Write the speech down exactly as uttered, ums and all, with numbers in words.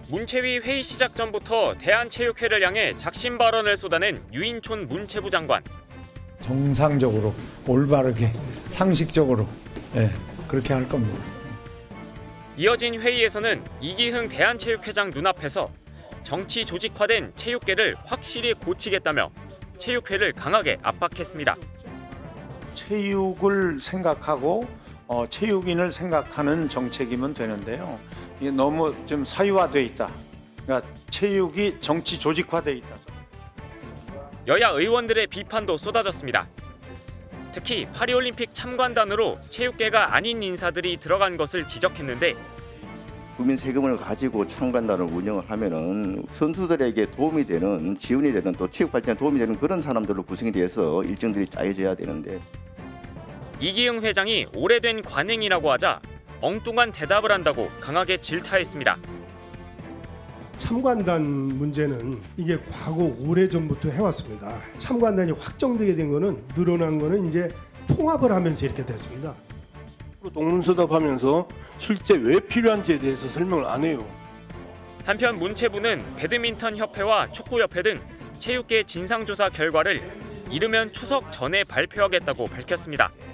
문체위 회의 시작 전부터 대한체육회를 향해 작심 발언을 쏟아낸 유인촌 문체부 장관. 정상적으로, 올바르게, 상식적으로 예, 그렇게 할 겁니다. 이어진 회의에서는 이기흥 대한체육회장 눈앞에서 정치 조직화된 체육계를 확실히 고치겠다며 체육회를 강하게 압박했습니다. 체육을 생각하고 어, 체육인을 생각하는 정책이면 되는데요. 이게 너무 좀 사유화돼 있다. 그러니까 체육이 정치 조직화돼 있다. 여야 의원들의 비판도 쏟아졌습니다. 특히 파리올림픽 참관단으로 체육계가 아닌 인사들이 들어간 것을 지적했는데 국민 세금을 가지고 참관단을 운영을 하면은 선수들에게 도움이 되는, 지원이 되는, 또 체육 발전에 도움이 되는 그런 사람들로 구성이 돼서 일정들이 짜여져야 되는데 이기흥 회장이 오래된 관행이라고 하자 엉뚱한 대답을 한다고 강하게 질타했습니다. 참관단 문제는 이게 과거 오래전부터 해왔습니다. 참관단이 확정되게 된 거는 늘어난 거는 이제 통합을 하면서 이렇게 됐습니다. 동문서답하면서 실제 왜 필요한지에 대해서 설명을 안 해요. 한편 문체부는 배드민턴 협회와 축구협회 등 체육계 진상조사 결과를 이르면 추석 전에 발표하겠다고 밝혔습니다.